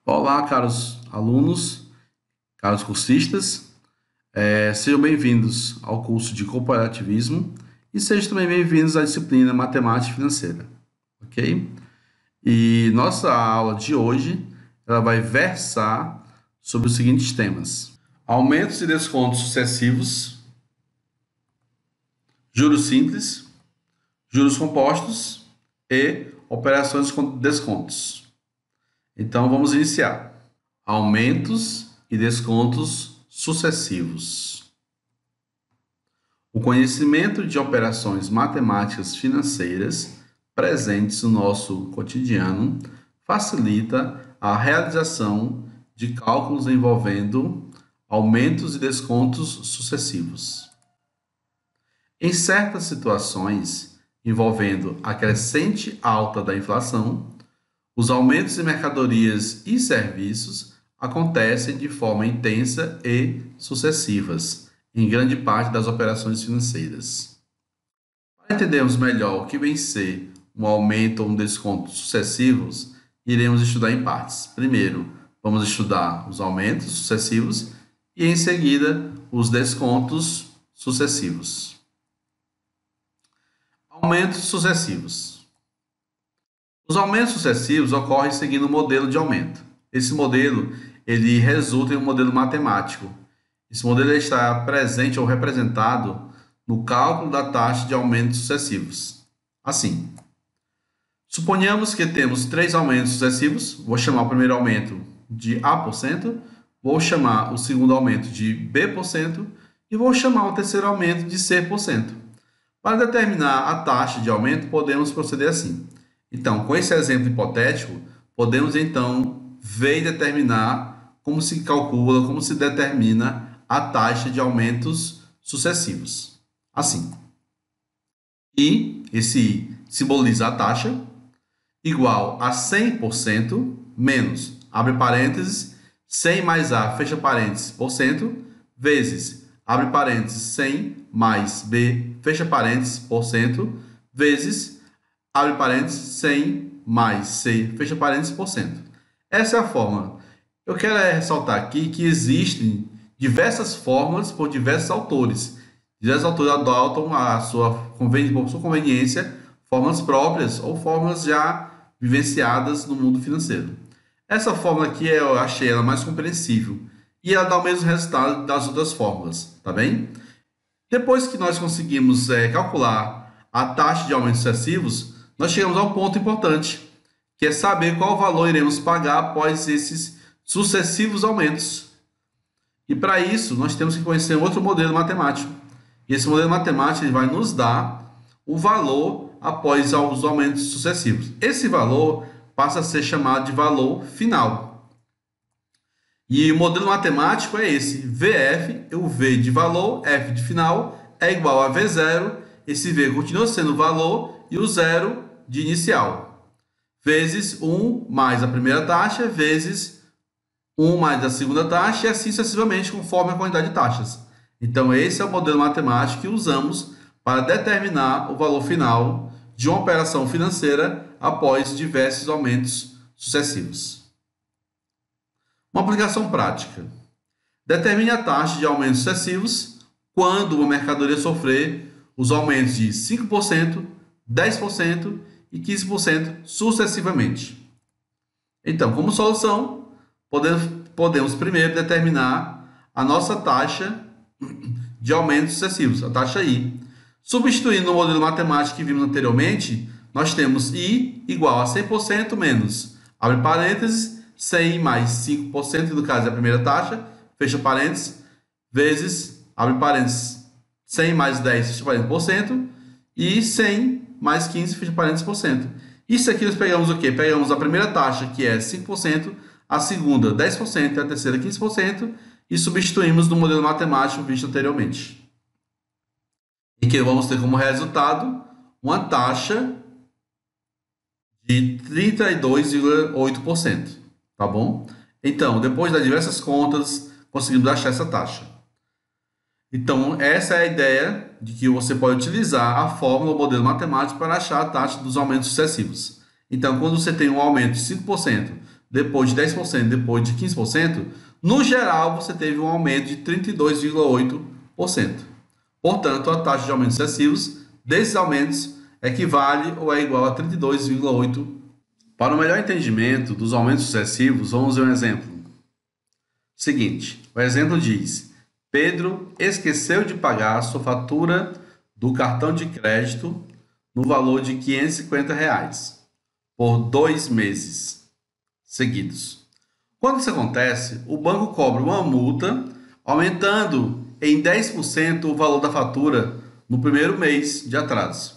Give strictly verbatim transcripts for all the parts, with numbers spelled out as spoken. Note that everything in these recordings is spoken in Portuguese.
Olá, caros alunos, caros cursistas, é, sejam bem-vindos ao curso de Corporativismo e sejam também bem-vindos à disciplina Matemática Financeira, ok? E nossa aula de hoje ela vai versar sobre os seguintes temas: aumentos e descontos sucessivos, juros simples, juros compostos e operações com descontos. Então, vamos iniciar. Aumentos e descontos sucessivos. O conhecimento de operações matemáticas financeiras presentes no nosso cotidiano facilita a realização de cálculos envolvendo aumentos e descontos sucessivos. Em certas situações envolvendo a crescente alta da inflação, os aumentos de mercadorias e serviços acontecem de forma intensa e sucessivas em grande parte das operações financeiras. Para entendermos melhor o que vem ser um aumento ou um desconto sucessivos, iremos estudar em partes. Primeiro, vamos estudar os aumentos sucessivos e, em seguida, os descontos sucessivos. Aumentos sucessivos. Os aumentos sucessivos ocorrem seguindo um modelo de aumento. Esse modelo ele resulta em um modelo matemático. Esse modelo está presente ou representado no cálculo da taxa de aumentos sucessivos. Assim, suponhamos que temos três aumentos sucessivos. Vou chamar o primeiro aumento de A por cento, vou chamar o segundo aumento de B por cento e vou chamar o terceiro aumento de C por cento. Para determinar a taxa de aumento, podemos proceder assim. Então, com esse exemplo hipotético, podemos então ver e determinar como se calcula, como se determina a taxa de aumentos sucessivos. Assim. I, esse I simboliza a taxa, igual a cem por cento menos, abre parênteses, cem mais A, fecha parênteses, por cento, vezes, abre parênteses, cem mais B, fecha parênteses, por cento, vezes, abre parênteses, cem mais C, fecha parênteses, por cento. Essa é a fórmula. Eu quero ressaltar aqui que existem diversas fórmulas por diversos autores. Diversos autores adotam a sua, por sua conveniência fórmulas próprias ou fórmulas já vivenciadas no mundo financeiro. Essa fórmula aqui eu achei ela mais compreensível e ela dá o mesmo resultado das outras fórmulas, tá bem? Depois que nós conseguimos é, calcular a taxa de aumentos sucessivos, nós chegamos a um ponto importante, que é saber qual valor iremos pagar após esses sucessivos aumentos. E para isso, nós temos que conhecer outro modelo matemático. E esse modelo matemático ele vai nos dar o valor após os aumentos sucessivos. Esse valor passa a ser chamado de valor final. E o modelo matemático é esse. V F, o V de valor, F de final, é igual a V zero. Esse V continua sendo o valor e o zero de inicial, vezes um mais a primeira taxa, vezes um mais a segunda taxa, e assim sucessivamente, conforme a quantidade de taxas. Então, esse é o modelo matemático que usamos para determinar o valor final de uma operação financeira após diversos aumentos sucessivos. Uma aplicação prática. Determine a taxa de aumentos sucessivos quando uma mercadoria sofrer os aumentos de cinco por cento, dez por cento e quinze por cento sucessivamente. Então, como solução, podemos, podemos primeiro determinar a nossa taxa de aumentos sucessivos, a taxa I. Substituindo o modelo matemático que vimos anteriormente, nós temos I igual a cem por cento menos, abre parênteses, cem mais cinco por cento, que no caso é a primeira taxa, fecha parênteses, vezes, abre parênteses, cem mais dez, fecha parênteses, por cento, e cem mais quinze, fecha parênteses, por cento. Isso aqui nós pegamos o quê? Pegamos a primeira taxa, que é cinco por cento, a segunda dez por cento e a terceira quinze por cento, e substituímos no modelo matemático visto anteriormente. E que vamos ter como resultado uma taxa de trinta e dois vírgula oito por cento, tá bom? Então, depois das diversas contas, conseguimos achar essa taxa. Então, essa é a ideia de que você pode utilizar a fórmula ou modelo matemático para achar a taxa dos aumentos sucessivos. Então, quando você tem um aumento de cinco por cento, depois de dez por cento, depois de quinze por cento, no geral você teve um aumento de trinta e dois vírgula oito por cento. Portanto, a taxa de aumentos sucessivos desses aumentos equivale ou é igual a trinta e dois vírgula oito por cento. Para o melhor entendimento dos aumentos sucessivos, vamos ver um exemplo. Seguinte, o exemplo diz: Pedro esqueceu de pagar sua fatura do cartão de crédito no valor de quinhentos e cinquenta reais por dois meses seguidos. Quando isso acontece, o banco cobra uma multa, aumentando em dez por cento o valor da fatura no primeiro mês de atraso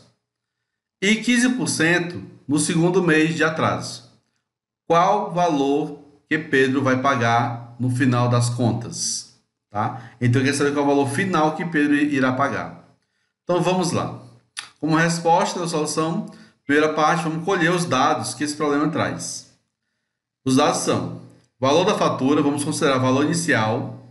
e quinze por cento no segundo mês de atraso. Qual valor que Pedro vai pagar no final das contas? Tá? Então, eu quero saber qual é o valor final que Pedro irá pagar. Então, vamos lá. Como resposta da solução, primeira parte, vamos colher os dados que esse problema traz. Os dados são: valor da fatura, vamos considerar valor inicial,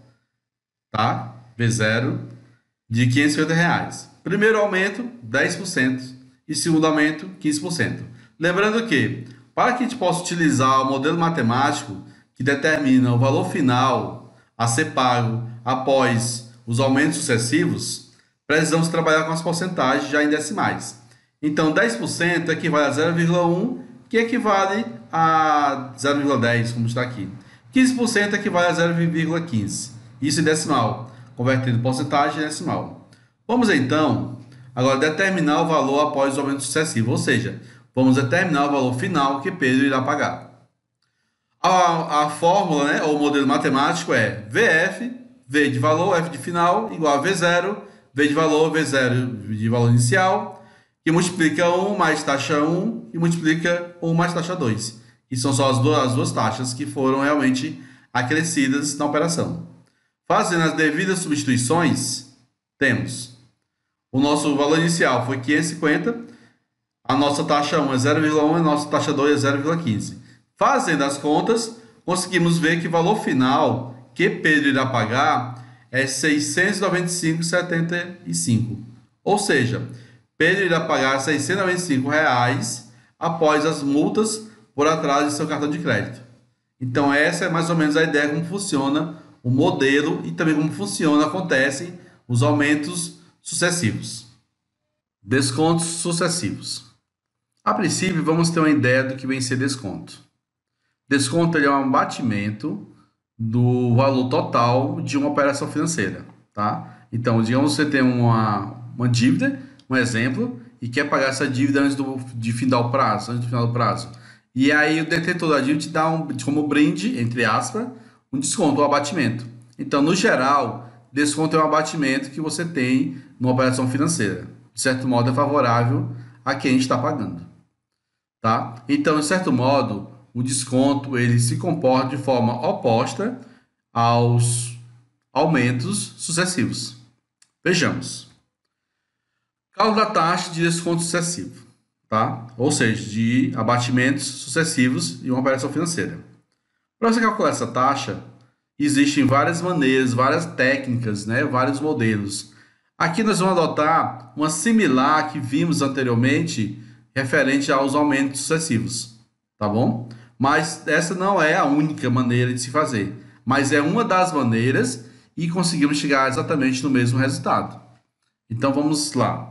tá? V zero, de quinhentos e cinquenta reais. Primeiro aumento, dez por cento. E segundo aumento, quinze por cento. Lembrando que, para que a gente possa utilizar o modelo matemático que determina o valor final a ser pago após os aumentos sucessivos, precisamos trabalhar com as porcentagens já em decimais. Então, dez por cento equivale a zero vírgula um, que equivale a zero vírgula dez, como está aqui. quinze por cento equivale a zero vírgula quinze. Isso em decimal, convertendo porcentagem em decimal. Vamos, então, agora determinar o valor após o aumento sucessivo, ou seja, vamos determinar o valor final que Pedro irá pagar. A, a fórmula, né, ou o modelo matemático é V F, V de valor, F de final, igual a V zero, V de valor, V zero de valor inicial, que multiplica um mais taxa um e multiplica um mais taxa dois. Que são só as duas, as duas taxas que foram realmente acrescidas na operação. Fazendo as devidas substituições, temos o nosso valor inicial foi quinhentos e cinquenta, a nossa taxa um é zero vírgula um e a nossa taxa dois é zero vírgula quinze. Fazendo as contas, conseguimos ver que o valor final que Pedro irá pagar é seiscentos e noventa e cinco vírgula setenta e cinco. Ou seja, Pedro irá pagar seiscentos e noventa e cinco reais após as multas por atraso de seu cartão de crédito. Então, essa é mais ou menos a ideia como funciona o modelo e também como funciona, acontecem os aumentos sucessivos. Descontos sucessivos. A princípio, vamos ter uma ideia do que vem ser desconto. Desconto ele é um abatimento do valor total de uma operação financeira, tá? Então, digamos que você tem uma, uma dívida, um exemplo, e quer pagar essa dívida antes do, de findar o prazo, antes do final do prazo. E aí o detentor da dívida te dá um, como brinde, entre aspas, um desconto, um abatimento. Então, no geral, desconto é um abatimento que você tem numa operação financeira. De certo modo, é favorável a quem está pagando, tá? Então, de certo modo, o desconto ele se comporta de forma oposta aos aumentos sucessivos. Vejamos. Cálculo da taxa de desconto sucessivo, tá? Ou seja, de abatimentos sucessivos em uma operação financeira. Para você calcular essa taxa, existem várias maneiras, várias técnicas, né? Vários modelos. Aqui nós vamos adotar uma similar que vimos anteriormente, referente aos aumentos sucessivos, tá bom? Mas essa não é a única maneira de se fazer, mas é uma das maneiras e conseguimos chegar exatamente no mesmo resultado. Então vamos lá.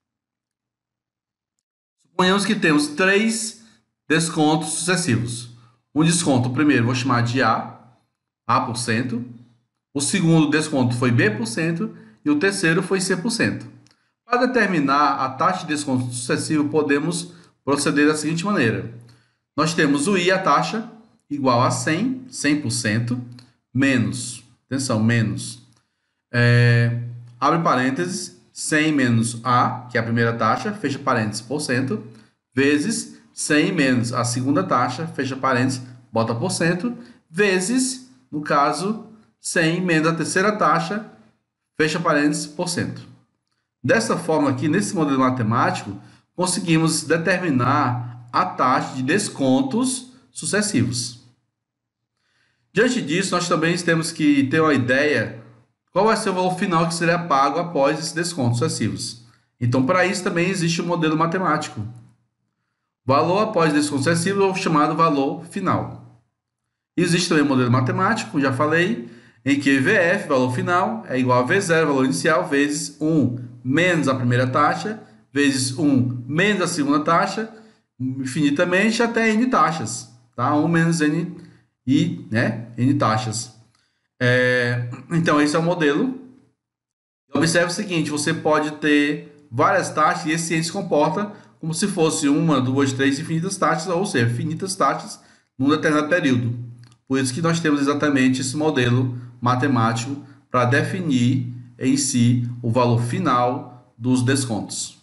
Suponhamos que temos três descontos sucessivos. Um desconto, o primeiro vou chamar de A, A por cento. O segundo desconto foi B por cento e o terceiro foi C por cento. Para determinar a taxa de desconto sucessivo, podemos proceder da seguinte maneira. Nós temos o I, a taxa, igual a cem, cem por cento, menos, atenção, menos, é, abre parênteses, cem menos A, que é a primeira taxa, fecha parênteses, por cento, vezes cem menos a segunda taxa, fecha parênteses, bota por cento, vezes, no caso, cem menos a terceira taxa, fecha parênteses, por cento. Dessa forma aqui, nesse modelo matemático, conseguimos determinar a taxa de descontos sucessivos. Diante disso, nós também temos que ter uma ideia qual vai ser o valor final que será pago após esses descontos sucessivos. Então, para isso também existe um modelo matemático. Valor após desconto sucessivo é o chamado valor final. Existe também o modelo matemático, como já falei, em que V F, valor final, é igual a V zero, valor inicial, vezes um menos a primeira taxa, vezes um menos a segunda taxa, infinitamente até N taxas. Tá? um menos N e né, N taxas. É, então, esse é o modelo. Observe o seguinte, você pode ter várias taxas e esse ciente se comporta como se fosse uma, duas, três infinitas taxas, ou seja, infinitas taxas num determinado período. Por isso que nós temos exatamente esse modelo matemático para definir em si o valor final dos descontos.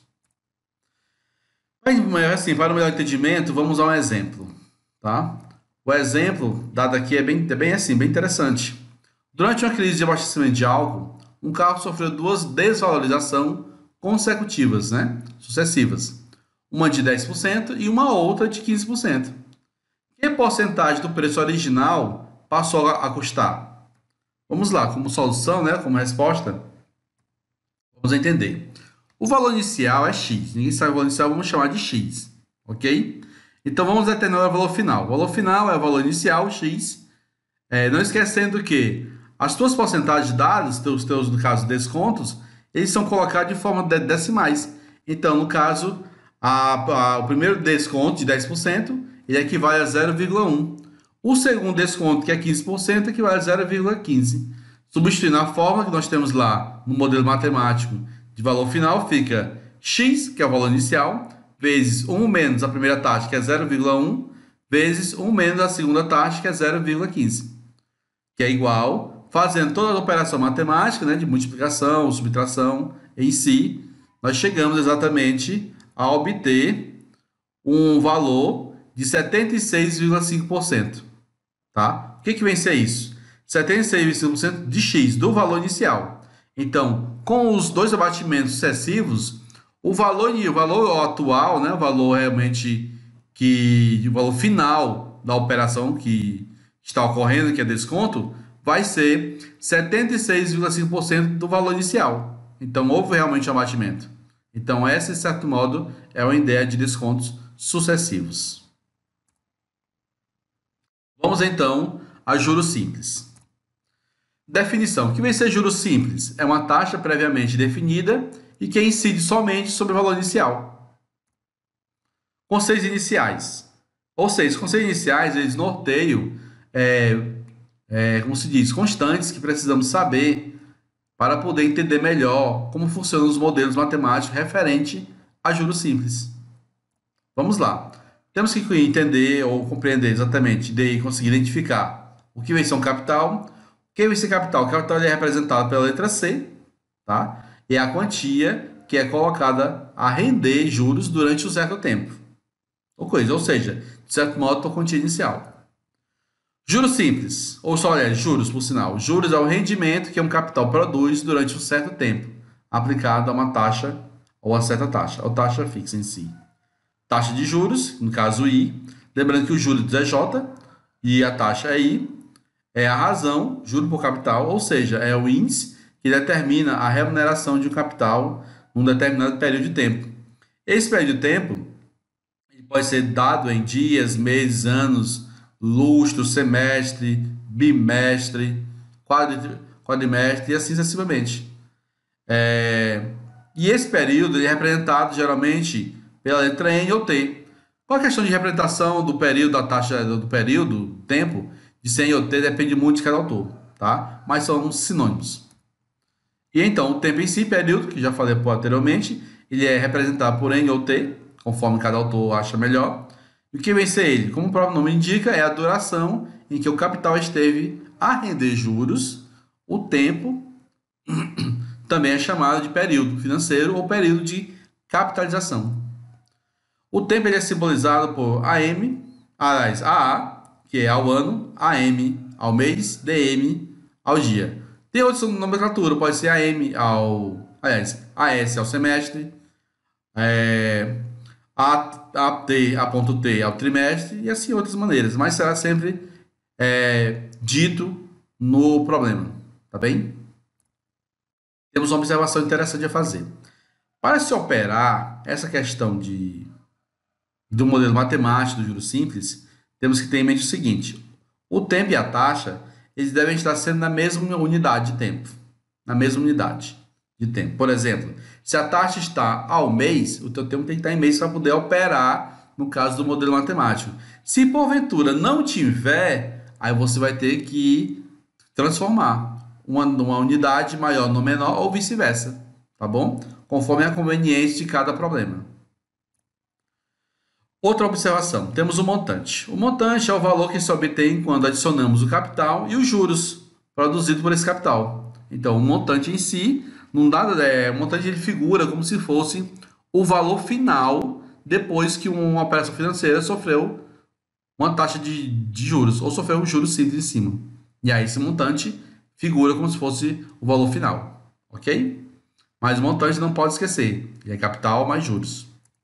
Mas, assim, para o melhor entendimento, vamos a um exemplo. Tá? O exemplo dado aqui é bem, é bem assim, bem interessante. Durante uma crise de abastecimento de álcool, um carro sofreu duas desvalorizações consecutivas, né? Sucessivas. Uma de dez por cento e uma outra de quinze por cento. Que porcentagem do preço original passou a custar? Vamos lá, como solução, né? Como resposta, vamos entender. O valor inicial é X. Ninguém sabe o valor inicial, vamos chamar de X. Ok? Então, vamos determinar o valor final. O valor final é o valor inicial, X. É, não esquecendo que as tuas porcentagens dadas, os teus, no caso, descontos, eles são colocados de forma de decimais. Então, no caso, a, a, o primeiro desconto de dez por cento, ele equivale a zero vírgula um. O segundo desconto, que é quinze por cento, equivale a zero vírgula quinze. Substituindo a fórmula que nós temos lá no modelo matemático de valor final, fica X, que é o valor inicial, vezes um menos a primeira taxa, que é zero vírgula um, vezes um menos a segunda taxa, que é zero vírgula quinze. Que é igual, fazendo toda a operação matemática, né, de multiplicação, subtração em si, nós chegamos exatamente a obter um valor de setenta e seis vírgula cinco por cento. Tá? O que, que vem ser isso? setenta e seis vírgula cinco por cento de X, do valor inicial. Então, com os dois abatimentos sucessivos, o valor, o valor atual, né, o valor realmente que, o valor final da operação que está ocorrendo, que é desconto, vai ser setenta e seis vírgula cinco por cento do valor inicial. Então, houve realmente um abatimento. Então, essa, de certo modo, é uma ideia de descontos sucessivos. Vamos, então, a juros simples. Definição. O que vem ser juros simples? É uma taxa previamente definida e que incide somente sobre o valor inicial. Conceitos iniciais. Ou seja, os conceitos iniciais, eles norteiam, é, é, como se diz, constantes que precisamos saber para poder entender melhor como funcionam os modelos matemáticos referente a juros simples. Vamos lá. Temos que entender ou compreender exatamente, de conseguir identificar o que vem ser um capital. O que vem ser capital? O capital é representado pela letra C, tá? E é a quantia que é colocada a render juros durante um certo tempo. Ou coisa, ou seja, de certo modo, a quantia inicial. Juros simples, ou só, olha, juros, por sinal. Juros é o rendimento que um capital produz durante um certo tempo, aplicado a uma taxa ou a certa taxa, ou taxa fixa em si. Taxa de juros, no caso I, lembrando que o juros é J e a taxa é I, é a razão, juro por capital, ou seja, é o índice que determina a remuneração de um capital num determinado período de tempo. Esse período de tempo ele pode ser dado em dias, meses, anos, lustro, semestre, bimestre, quadrimestre e assim sucessivamente. É... E esse período ele é representado geralmente pela letra N ou T. Qual a questão de representação do período, da taxa do período, tempo, de ser N ou T, depende muito de cada autor, tá? Mas são sinônimos. E então, o tempo em si, período, que já falei anteriormente, ele é representado por N ou T, conforme cada autor acha melhor. E o que vem ser ele? Como o próprio nome indica, é a duração em que o capital esteve a render juros. O tempo também é chamado de período financeiro ou período de capitalização. O tempo ele é simbolizado por A M, aliás, A A, que é ao ano, A M ao mês, D M ao dia. Tem outra nomenclatura, pode ser A M ao, aliás, A S ao semestre, é, A T, A ponto T ao trimestre e assim outras maneiras, mas será sempre é, dito no problema, tá bem? Temos uma observação interessante a fazer. Para se operar essa questão de, do modelo matemático do juros simples, temos que ter em mente o seguinte: O tempo e a taxa, eles devem estar sendo na mesma unidade de tempo. Na mesma unidade de tempo. Por exemplo, se a taxa está ao mês, o teu tempo tem que estar em mês para poder operar, no caso do modelo matemático. Se porventura não tiver, aí você vai ter que transformar uma, uma unidade maior no menor ou vice-versa, tá bom? Conforme a conveniência de cada problema. Outra observação, temos o montante. O montante é o valor que se obtém quando adicionamos o capital e os juros produzidos por esse capital. Então, o montante em si, não dá, é, o montante ele figura como se fosse o valor final depois que uma operação financeira sofreu uma taxa de, de juros ou sofreu um juros simples em cima. E aí esse montante figura como se fosse o valor final, ok? Mas o montante não pode esquecer, é capital mais juros.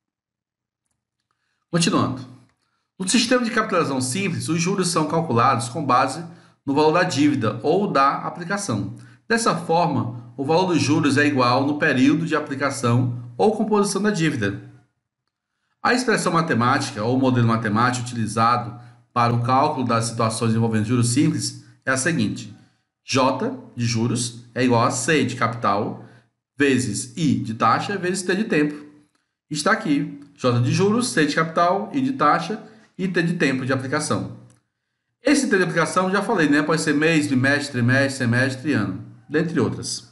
Continuando. No sistema de capitalização simples, os juros são calculados com base no valor da dívida ou da aplicação. Dessa forma, o valor dos juros é igual no período de aplicação ou composição da dívida. A expressão matemática ou modelo matemático utilizado para o cálculo das situações envolvendo juros simples é a seguinte: J de juros é igual a C de capital vezes I de taxa vezes T de tempo. Está aqui, J de juros, C de capital, I de taxa e T de tempo de aplicação. Esse T de aplicação, já falei, né? Pode ser mês, bimestre, trimestre, semestre e ano, dentre outras.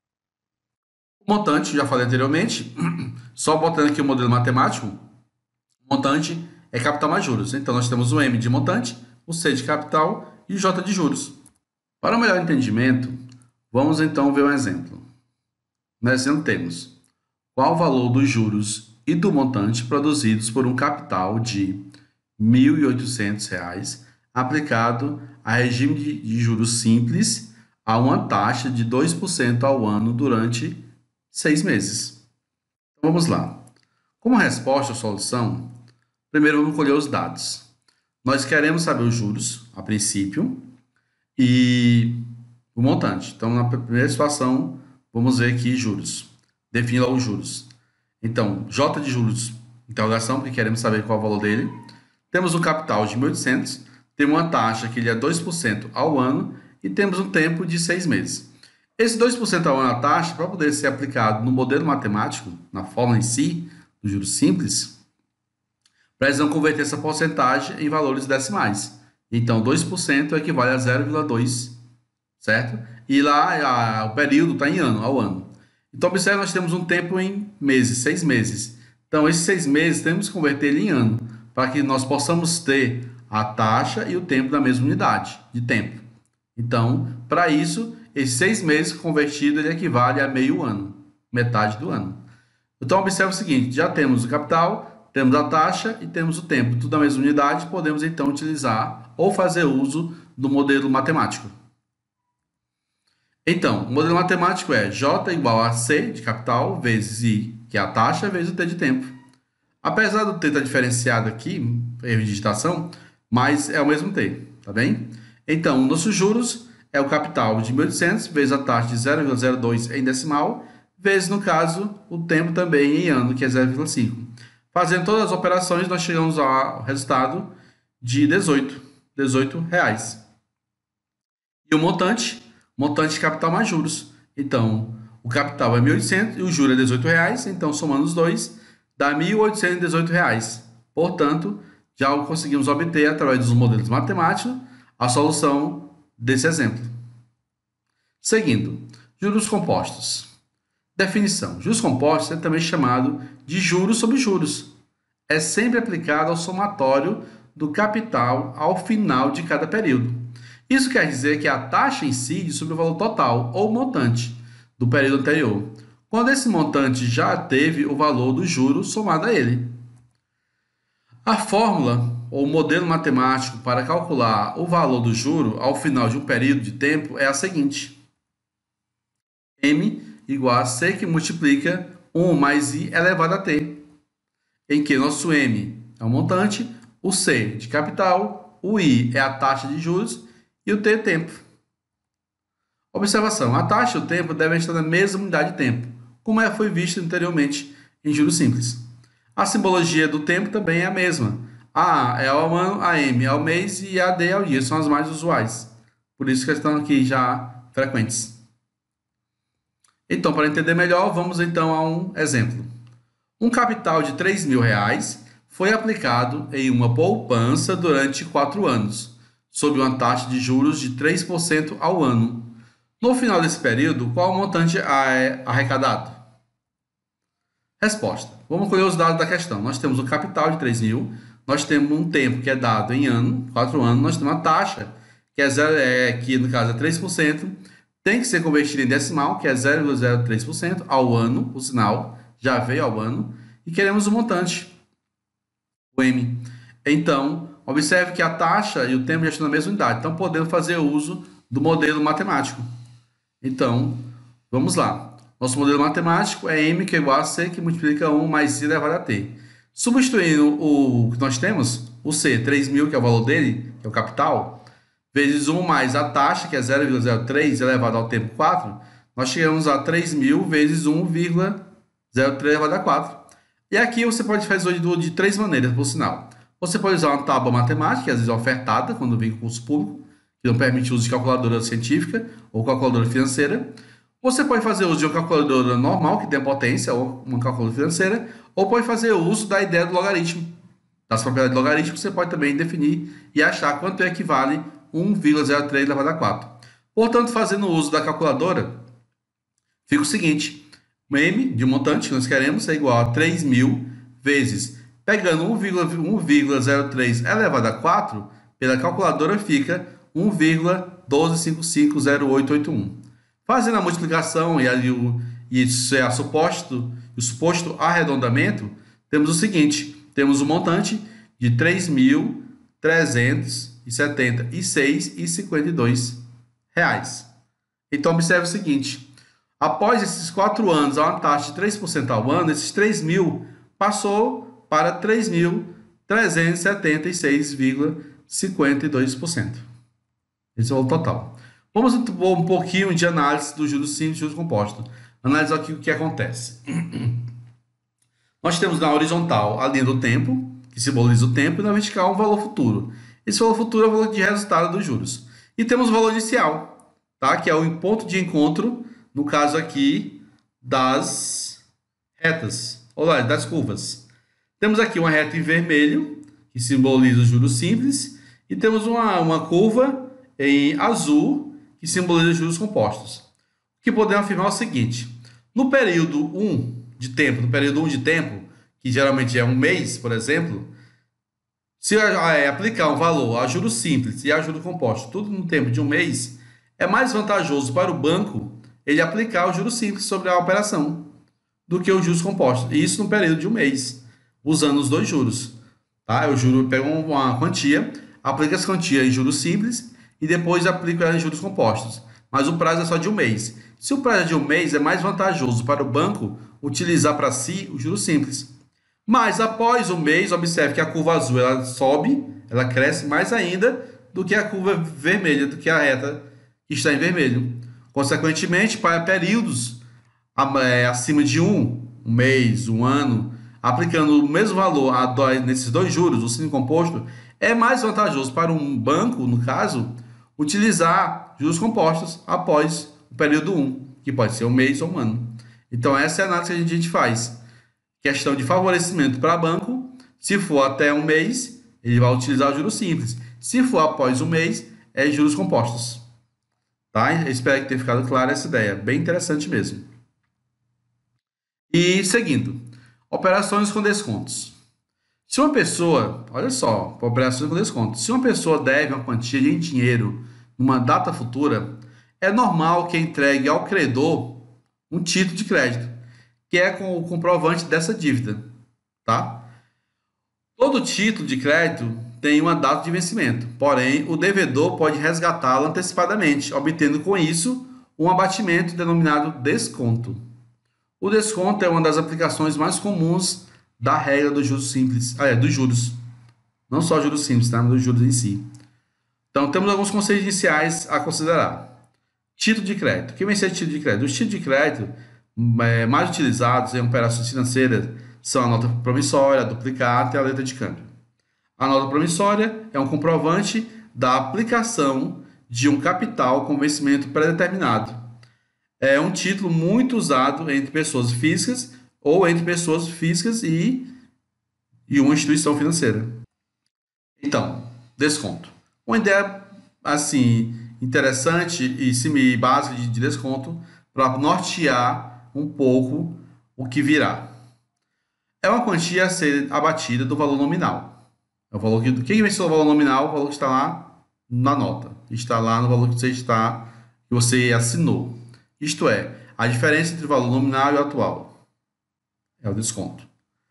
O montante, já falei anteriormente, só botando aqui o modelo matemático, o montante é capital mais juros. Então, nós temos o M de montante, o C de capital e o J de juros. Para um melhor entendimento, vamos então ver um exemplo. Nesse exemplo temos qual o valor dos juros e do montante produzidos por um capital de mil e oitocentos reais aplicado a regime de, de juros simples a uma taxa de dois por cento ao ano durante seis meses. Então, vamos lá. Como resposta à solução, primeiro vamos colher os dados. Nós queremos saber os juros, a princípio, e o montante. Então, na primeira situação, vamos ver aqui juros. Define logo os juros. Então, J de juros, interrogação, porque queremos saber qual é o valor dele. Temos um capital de mil e oitocentos, temos uma taxa que ele é dois por cento ao ano e temos um tempo de seis meses. Esse dois por cento ao ano a taxa, para poder ser aplicado no modelo matemático, na fórmula em si, do juros simples, precisam converter essa porcentagem em valores decimais. Então, dois por cento equivale a zero vírgula dois, certo? E lá a, o período está em ano, ao ano. Então, observe, nós temos um tempo em meses, seis meses. Então, esses seis meses temos que converter ele em ano, para que nós possamos ter a taxa e o tempo da mesma unidade de tempo. Então, para isso, esses seis meses convertido ele equivale a meio ano, metade do ano. Então, observe o seguinte, já temos o capital, temos a taxa e temos o tempo, tudo da mesma unidade, podemos então utilizar ou fazer uso do modelo matemático. Então, o modelo matemático é J igual a C de capital vezes I, que é a taxa, vezes o T de tempo. Apesar do T estar diferenciado aqui, erro de digitação, mas é o mesmo T, tá bem? Então, nossos juros é o capital de mil e oitocentos vezes a taxa de zero vírgula zero dois em decimal, vezes, no caso, o tempo também em ano, que é zero vírgula cinco. Fazendo todas as operações, nós chegamos ao resultado de dezoito, dezoito reais. E o montante, montante de capital mais juros. Então, o capital é mil e oitocentos e o juro é dezoito reais, então, somando os dois, dá mil oitocentos e dezoito reais. Portanto, já conseguimos obter, através dos modelos matemáticos, a solução desse exemplo. Seguindo, juros compostos. Definição. Juros compostos é também chamado de juros sobre juros. É sempre aplicado ao somatório do capital ao final de cada período. Isso quer dizer que a taxa incide sobre o valor total ou montante do período anterior, quando esse montante já teve o valor do juro somado a ele. A fórmula ou modelo matemático para calcular o valor do juro ao final de um período de tempo é a seguinte: M igual a C que multiplica um mais I elevado a T, em que nosso M é o montante, o C de capital, o I é a taxa de juros e o T é tempo. Observação: a taxa e o tempo devem estar na mesma unidade de tempo, como foi visto anteriormente em juros simples. A simbologia do tempo também é a mesma. A é ao ano, a M é ao mês e a D é ao dia. São as mais usuais. Por isso que estão aqui já frequentes. Então, para entender melhor, vamos então a um exemplo. Um capital de três mil reais foi aplicado em uma poupança durante quatro anos, sob uma taxa de juros de três por cento ao ano. No final desse período, qual o montante é arrecadado? Resposta. Vamos colher os dados da questão. Nós temos o capital de três mil, nós temos um tempo que é dado em ano, quatro anos, nós temos uma taxa, que, é zero, é, que no caso é três por cento, tem que ser convertida em decimal, que é zero vírgula zero três por cento ao ano, o sinal já veio ao ano, e queremos o montante, o M. Então, observe que a taxa e o tempo já estão na mesma unidade, então podemos fazer uso do modelo matemático. Então, vamos lá. Nosso modelo matemático é M, que é igual a C, que multiplica um mais I elevado a T. Substituindo o que nós temos, o C, três mil, que é o valor dele, que é o capital, vezes um mais a taxa, que é zero vírgula zero três elevado ao tempo quatro, nós chegamos a três mil vezes um vírgula zero três elevado a quatro. E aqui você pode fazer de, de três maneiras, por sinal. Você pode usar uma tábua matemática, que às vezes é ofertada quando vem com curso público, que não permite o uso de calculadora científica ou calculadora financeira. Você pode fazer uso de uma calculadora normal, que tem potência, ou uma calculadora financeira, ou pode fazer uso da ideia do logaritmo. Das propriedades do logaritmo, você pode também definir e achar quanto equivale um vírgula zero três elevado a quatro. Portanto, fazendo uso da calculadora, fica o seguinte: o M de um montante que nós queremos é igual a três mil vezes, pegando um vírgula zero três elevado a quatro, pela calculadora fica um vírgula um dois cinco cinco zero oito oito um. Fazendo a multiplicação e, ali o, e isso é a suposto, o suposto arredondamento, temos o seguinte: temos um montante de três mil trezentos e setenta e seis reais e cinquenta e dois reais. Então, observe o seguinte: após esses quatro anos, a uma taxa de três por cento ao ano, esses três mil passou para três mil trezentos e setenta e seis vírgula cinquenta e dois por cento. Esse é o total. Vamos um pouquinho de análise dos juros simples e juros compostos. Analisar aqui o que acontece. Nós temos na horizontal a linha do tempo, que simboliza o tempo, e na vertical um valor futuro. Esse valor futuro é o valor de resultado dos juros. E temos o valor inicial, tá? Que é o ponto de encontro, no caso aqui, das retas, ou lá, das curvas. Temos aqui uma reta em vermelho, que simboliza os juros simples, e temos uma, uma curva em azul, que simboliza os juros compostos. O que podemos afirmar é o seguinte: no período um de tempo, no período um de tempo, que geralmente é um mês, por exemplo, se é, aplicar um valor a juros simples e a juros compostos, tudo no tempo de um mês, é mais vantajoso para o banco ele aplicar o juros simples sobre a operação do que os juros compostos. E isso no período de um mês, usando os dois juros. Tá? Eu juro, pego uma quantia, aplico essa quantia em juros simples e depois aplico ela em juros compostos. Mas o prazo é só de um mês. Se o prazo é de um mês, é mais vantajoso para o banco utilizar para si o juros simples. Mas após um mês, observe que a curva azul ela sobe, ela cresce mais ainda do que a curva vermelha, do que a reta que está em vermelho. Consequentemente, para períodos acima de um, um mês, um ano, aplicando o mesmo valor a dois, nesses dois juros, o simples composto, é mais vantajoso para um banco, no caso, utilizar juros compostos após o período um, que pode ser um mês ou um ano. Então, essa é a análise que a gente faz. Questão de favorecimento para banco: se for até um mês, ele vai utilizar o juros simples. Se for após um mês, é juros compostos. Tá? Eu espero que tenha ficado clara essa ideia. Bem interessante mesmo. E seguindo, operações com descontos. Se uma pessoa, olha só, operações com descontos. Se uma pessoa deve uma quantia em dinheiro numa data futura, é normal que entregue ao credor um título de crédito, que é com o comprovante dessa dívida, tá? Todo título de crédito tem uma data de vencimento, porém o devedor pode resgatá-lo antecipadamente, obtendo com isso um abatimento denominado desconto. O desconto é uma das aplicações mais comuns da regra dos juros simples, ah, é, dos juros, não só juros simples, tá? Mas dos juros em si. Então temos alguns conceitos iniciais a considerar. Título de crédito. O que vem ser título de crédito? Os títulos de crédito é, mais utilizados em operações financeiras são a nota promissória, a duplicata e a letra de câmbio. A nota promissória é um comprovante da aplicação de um capital com vencimento pré-determinado. É um título muito usado entre pessoas físicas ou entre pessoas físicas e, e uma instituição financeira. Então, desconto. Uma ideia assim interessante e semi básica de desconto para nortear um pouco o que virá. É uma quantia a ser abatida do valor nominal. É o valor que, quem venceu o valor nominal? O valor que está lá na nota. Está lá no valor que você está, que você assinou. Isto é, a diferença entre o valor nominal e o atual. É o desconto.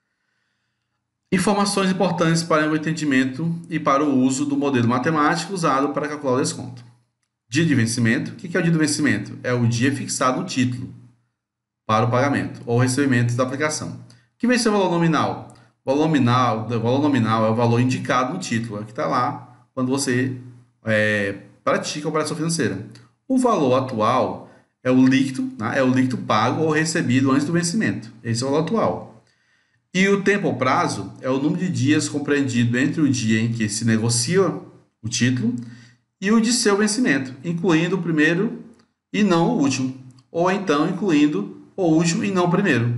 Informações importantes para o entendimento e para o uso do modelo matemático usado para calcular o desconto. Dia de vencimento. O que é o dia de vencimento? É o dia fixado no título para o pagamento ou recebimento da aplicação. O que vai ser o valor nominal? O valor nominal, o valor nominal é o valor indicado no título, é o que está lá quando você é, pratica a operação financeira. O valor atual é o líquido, né? É o líquido pago ou recebido antes do vencimento. Esse é o valor atual. E o tempo ou prazo é o número de dias compreendido entre o dia em que se negocia o título e o de seu vencimento, incluindo o primeiro e não o último, ou então incluindo o último e não o primeiro.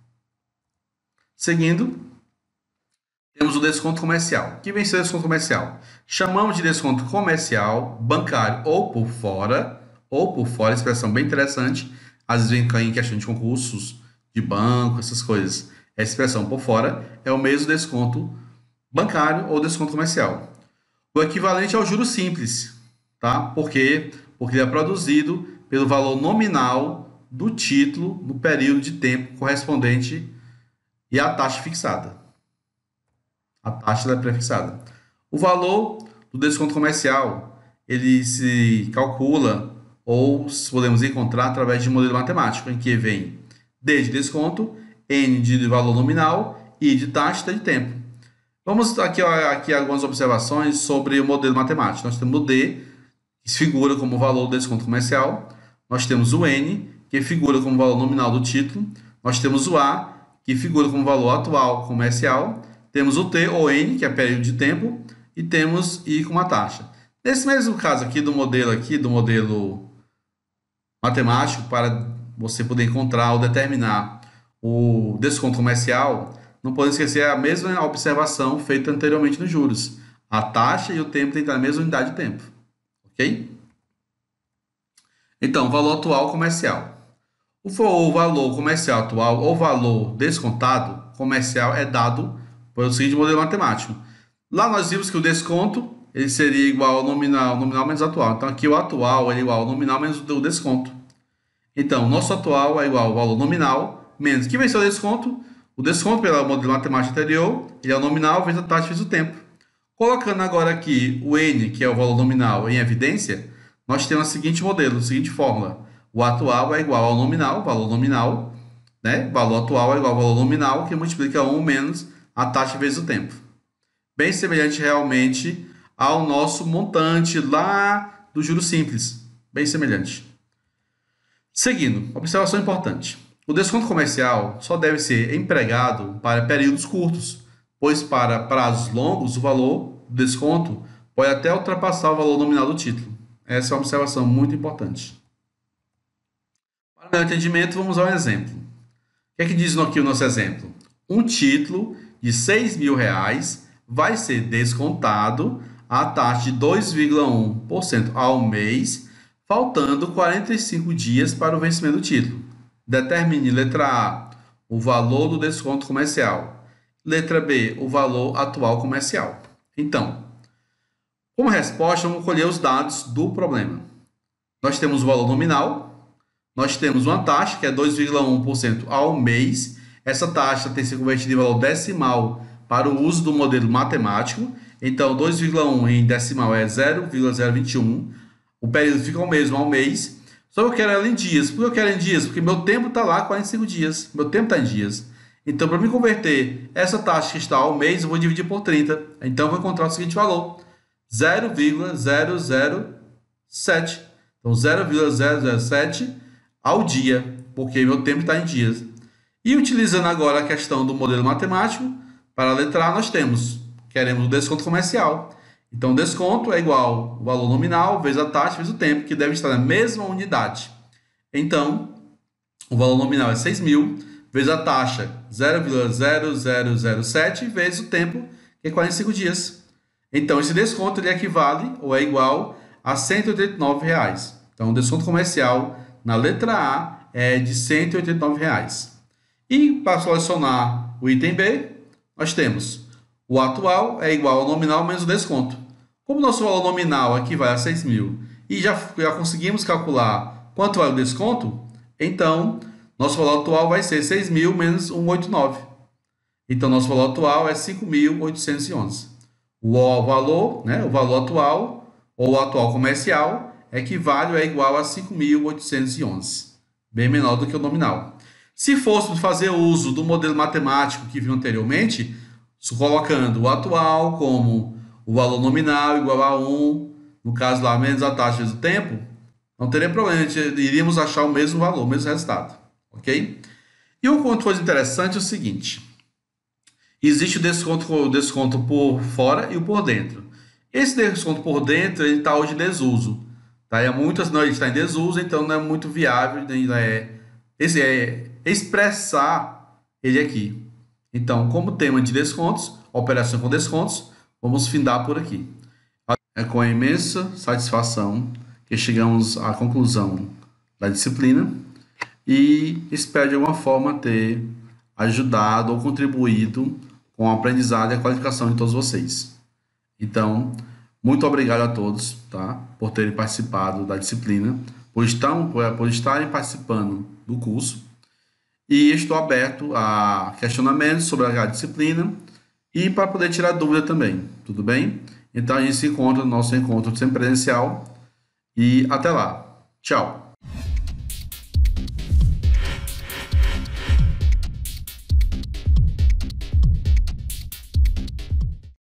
Seguindo, temos o desconto comercial. O que vem ser o desconto comercial? Chamamos de desconto comercial, bancário ou por fora, ou por fora, expressão bem interessante, às vezes vem em questão de concursos de banco, essas coisas. Essa expressão por fora é o mesmo desconto bancário ou desconto comercial. O equivalente ao juro simples, tá? Por quê? Porque ele é produzido pelo valor nominal do título no período de tempo correspondente e a taxa fixada. A taxa é prefixada. O valor do desconto comercial, ele se calcula ou podemos encontrar através de um modelo matemático, em que vem D de desconto, N de valor nominal e de taxa de tempo. Vamos aqui, aqui algumas observações sobre o modelo matemático. Nós temos o D, que figura como valor do desconto comercial. Nós temos o N, que figura como valor nominal do título. Nós temos o A, que figura como valor atual comercial. Temos o T ou N, que é período de tempo. E temos I como a taxa. Nesse mesmo caso aqui do modelo, aqui, do modelo matemático, para você poder encontrar ou determinar o desconto comercial, não podemos esquecer a mesma observação feita anteriormente nos juros. A taxa e o tempo têm que estar na mesma unidade de tempo. Ok? Então, valor atual comercial. O valor comercial atual ou valor descontado comercial é dado pelo seguinte modelo matemático. Lá nós vimos que o desconto ele seria igual ao nominal, nominal menos atual. Então, aqui o atual é igual ao nominal menos o desconto. Então, nosso atual é igual ao valor nominal menos. O que vai ser o desconto? O desconto pelo modelo matemático anterior, ele é o nominal vezes a taxa vezes o tempo. Colocando agora aqui o N, que é o valor nominal, em evidência, nós temos o seguinte modelo, a seguinte fórmula. O atual é igual ao nominal, valor nominal, né? Valor atual é igual ao valor nominal, que multiplica um menos a taxa vezes o tempo. Bem semelhante realmente ao nosso montante lá do juros simples. Bem semelhante. Seguindo, observação importante. O desconto comercial só deve ser empregado para períodos curtos, pois para prazos longos o valor do desconto pode até ultrapassar o valor nominal do título. Essa é uma observação muito importante. Para o meu entendimento, vamos ao exemplo. O que é que diz aqui o nosso exemplo? Um título de seis mil reais vai ser descontado a taxa de dois vírgula um por cento ao mês, faltando quarenta e cinco dias para o vencimento do título. Determine, letra A, o valor do desconto comercial. Letra B, o valor atual comercial. Então, como resposta, vamos colher os dados do problema. Nós temos o valor nominal, nós temos uma taxa, que é dois vírgula um por cento ao mês. Essa taxa tem que ser convertida em valor decimal para o uso do modelo matemático. Então, dois vírgula um em decimal é zero vírgula zero vinte e um. O período fica o mesmo ao mês. Só que eu quero ela em dias. Por que eu quero ela em dias? Porque meu tempo está lá quarenta e cinco dias. Meu tempo está em dias. Então, para me converter essa taxa que está ao mês, eu vou dividir por trinta. Então, eu vou encontrar o seguinte valor. zero vírgula zero zero sete. Então, zero vírgula zero zero sete ao dia, porque meu tempo está em dias. E utilizando agora a questão do modelo matemático, para a letra A nós temos queremos o desconto comercial. Então, desconto é igual o valor nominal vezes a taxa vezes o tempo, que deve estar na mesma unidade. Então, o valor nominal é seis mil, vezes a taxa zero vírgula zero zero zero sete, vezes o tempo, que é quarenta e cinco dias. Então, esse desconto ele equivale ou é igual a cento e oitenta e nove reais. Então, o desconto comercial na letra A é de cento e oitenta e nove reais. E para selecionar o item B, nós temos o atual é igual ao nominal menos o desconto. Como nosso valor nominal aqui vai a seis mil e já, já conseguimos calcular quanto vale o desconto, então nosso valor atual vai ser seis mil menos cento e oitenta e nove. Então nosso valor atual é cinco mil oitocentos e onze. O valor, né, o valor atual ou o atual comercial equivale ou é igual a cinco mil oitocentos e onze, bem menor do que o nominal. Se fôssemos fazer uso do modelo matemático que viu anteriormente, colocando o atual como o valor nominal igual a um, no caso lá, menos a taxa vezes o tempo, não teria problema, iríamos achar o mesmo valor, o mesmo resultado, ok? E uma coisa interessante é o seguinte, existe o desconto, o desconto por fora e o por dentro. Esse desconto por dentro está hoje em desuso, tá? E muitas não, ele está em desuso, então não é muito viável ainda é, esse é expressar ele aqui. Então, como tema de descontos, operação com descontos, vamos findar por aqui. É com imensa satisfação que chegamos à conclusão da disciplina e espero de alguma forma ter ajudado ou contribuído com a aprendizado e a qualificação de todos vocês. Então, muito obrigado a todos, tá, por terem participado da disciplina, por, estar, por estarem participando do curso. E estou aberto a questionamentos sobre a disciplina e para poder tirar dúvida também, tudo bem? Então a gente se encontra no nosso encontro sempre presencial e até lá. Tchau!